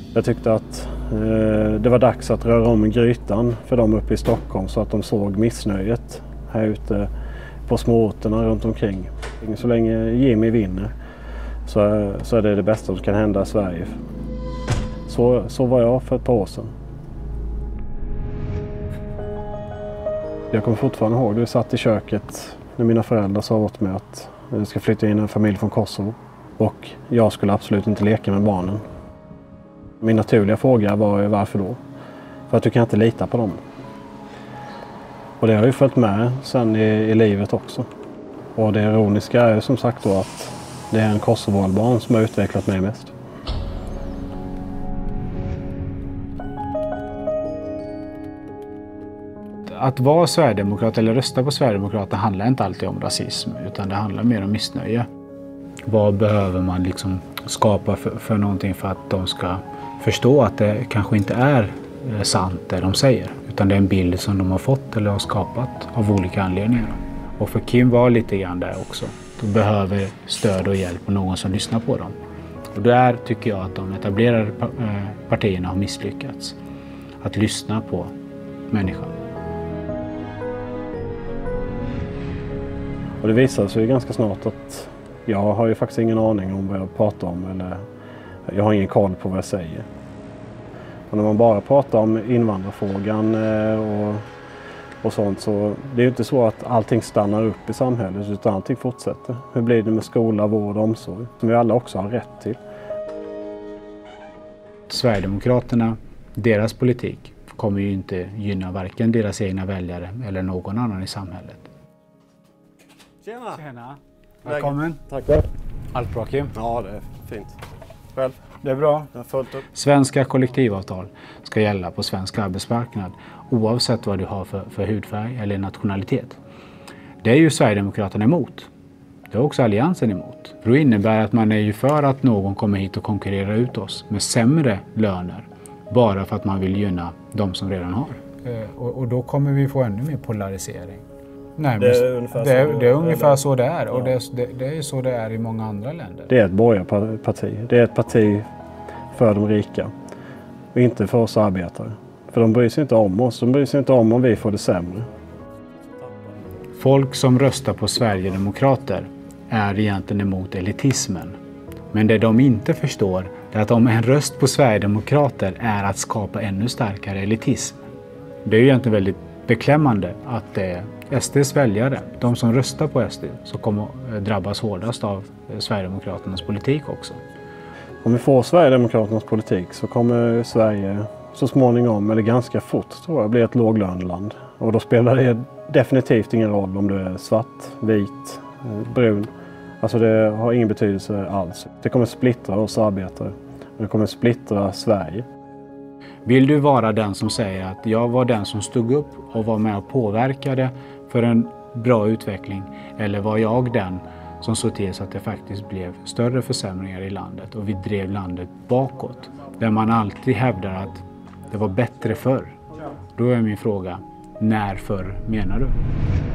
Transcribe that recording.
Jag tyckte att det var dags att röra om grytan för dem uppe i Stockholm så att de såg missnöjet här ute på småorterna runt omkring. Så länge Jimmy vinner så är det bästa som kan hända i Sverige. Så var jag för ett par år sedan. Jag kommer fortfarande ihåg det. Vi satt i köket när mina föräldrar sa åt mig att det ska flytta in en familj från Kosovo. Och jag skulle absolut inte leka med barnen. Min naturliga fråga var varför då? För att du kan inte lita på dem. Och det har ju följt med sen i livet också. Och det ironiska är ju som sagt då att det är en kosovoalban som har utvecklat mig mest. Att vara sverigedemokrat eller rösta på Sverigedemokraterna handlar inte alltid om rasism utan det handlar mer om missnöje. Vad behöver man liksom skapa för någonting för att de ska förstå att det kanske inte är sant det de säger utan det är en bild som de har fått eller har skapat av olika anledningar. Och för Kim var lite grann där också. De behöver stöd och hjälp och någon som lyssnar på dem. Och där tycker jag att de etablerade partierna har misslyckats. Att lyssna på människan. Och det visade sig ju ganska snart att jag har ju faktiskt ingen aning om vad jag pratar om eller jag har ingen koll på vad jag säger. Och när man bara pratar om invandrarfrågan och sånt så det är ju inte så att allting stannar upp i samhället utan allting fortsätter. Hur blir det med skola, vård och omsorg som vi alla också har rätt till? Sverigedemokraterna, deras politik kommer ju inte gynna varken deras egna väljare eller någon annan i samhället. Tjena! Tjena! Välkommen! Tackar! Allt bra Kim? Ja, det är fint. Själv? Det är bra. Jag har följt upp. Svenska kollektivavtal ska gälla på svensk arbetsmarknad oavsett vad du har för hudfärg eller nationalitet. Det är ju Sverigedemokraterna emot. Det är också Alliansen emot. För det innebär att man är ju för att någon kommer hit och konkurrerar ut oss med sämre löner bara för att man vill gynna de som redan har. Och då kommer vi få ännu mer polarisering. Nej, det är ungefär så det är och det är så det är i många andra länder. Det är ett borgarparti. Det är ett parti för de rika och inte för oss arbetare. För de bryr sig inte om oss. De bryr sig inte om vi får det sämre. Folk som röstar på Sverigedemokrater är egentligen emot elitismen. Men det de inte förstår är att om en röst på Sverigedemokrater är att skapa ännu starkare elitism. Det är ju egentligen väldigt beklämmande att det är SDs väljare, de som röstar på SD, som kommer drabbas hårdast av Sverigedemokraternas politik också. Om vi får Sverigedemokraternas politik så kommer Sverige så småningom, eller ganska fort tror jag, bli ett låglöneland. Och då spelar det definitivt ingen roll om du är svart, vit, brun. Alltså det har ingen betydelse alls. Det kommer splittra oss arbetare. Det kommer splittra Sverige. Vill du vara den som säger att jag var den som stod upp och var med och påverkade för en bra utveckling? Eller var jag den som såg till så att det faktiskt blev större försämringar i landet och vi drev landet bakåt? Där man alltid hävdar att det var bättre förr. Då är min fråga, när förr menar du?